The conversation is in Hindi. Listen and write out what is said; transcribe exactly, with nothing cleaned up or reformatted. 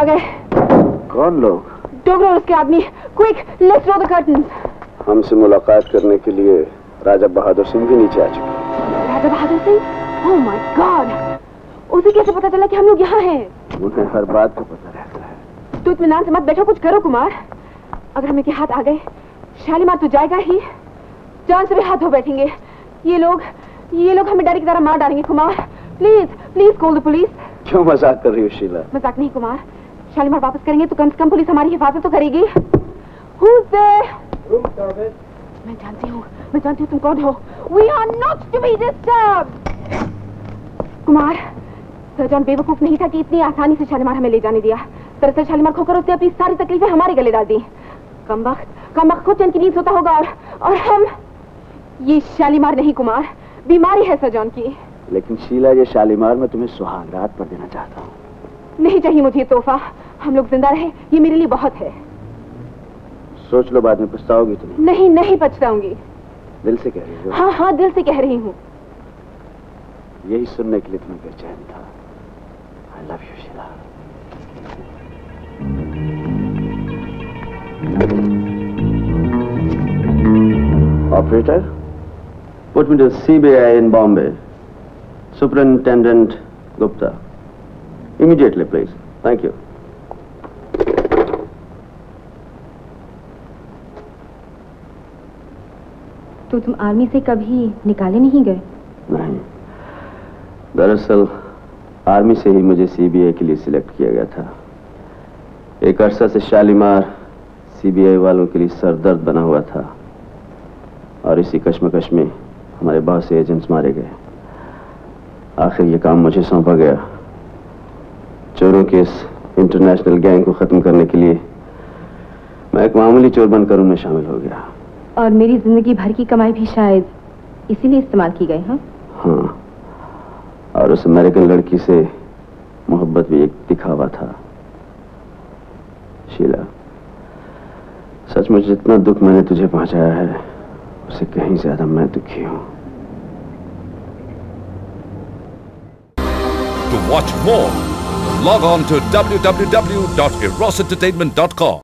आ गए। कौन लोग? डोगरा और उसके आदमी। Quick, let's draw the curtains. हमसे मुलाकात करने के लिए राजा बहादुर सिंह भी नीचे आ चुके। Raja Bahadur Singh? Oh my god! उसे कैसे पता चला कि हम लोग यहाँ हैं? उन्हें हर बात का पता रहता है। तू इत्मीनान से मत बैठो, कुछ करो कुमार। अगर हमें के हाथ आ गए, शालीमार तो जाएगा ही, जान से भी हाथ धो बैठेंगे। ये लोग ये लोग हमें डर की तरह मार डालेंगे Kumar. Please please call the police. क्यों मजाक कर रही हो शीला? मजाक नहीं कुमार, शालीमार वापस करेंगे तो कम से कम पुलिस हमारी हिफाजत तो करेगी। Who's there? मैं जानती हूँ, मैं जानती हूँ तुम कौन हो। We are not to be disturbed. Kumar, sir John बेवकूफ नहीं था कि इतनी आसानी से शालीमार हमें ले जाने दिया। दरअसल शालीमार खोकर उसने अपनी सारी तकलीफें हमारे गले डाल दी। कम वक्त कम वक्त खुद चैन की नींद सोता होगा और और हम। ये शालीमार नहीं कुमार, बीमारी है सर जॉन की। लेकिन शीला, ये शालीमार मैं तुम्हें सुहागरात पर देना चाहता हूँ। नहीं चाहिए मुझे ये तोहफा। हम लोग जिंदा रहे, ये मेरे लिए बहुत है। सोच लो, बाद में पछताओगी तुम। नहीं नहीं पछताऊंगी। दिल से कह रही हो? हाँ हाँ दिल से कह रही हूँ। यही सुनने के लिए तुम्हें बेचैन था। I love you Sheela. Operator, put me to C B I in Bombay. Superintendent Gupta. Immediately, please. Thank you. तो तुम आर्मी से कभी निकाले नहीं गए? नहीं, दरअसल आर्मी से ही मुझे सीबीआई के लिए सिलेक्ट किया गया था। एक अरसा से शालीमार सीबीआई वालों के लिए सरदर्द बना हुआ था और इसी कश्मकश में हमारे बहुत से एजेंट्स मारे गए। आखिर ये काम मुझे सौंपा गया। चोरों के इस इंटरनेशनल गैंग को खत्म करने के लिए मैं एक मामूली चोर बनकर उनमें शामिल हो गया। और मेरी जिंदगी भर की कमाई भी शायद इसीलिए इस्तेमाल की गई। हाँ हाँ, और उस अमेरिकन लड़की से मोहब्बत भी एक दिखावा था। शीला, सचमुच जितना दुख मैंने तुझे पहुंचाया है, उससे कहीं ज्यादा मैं दुखी हूं। To watch more, log on to w w w dot eros entertainment dot com.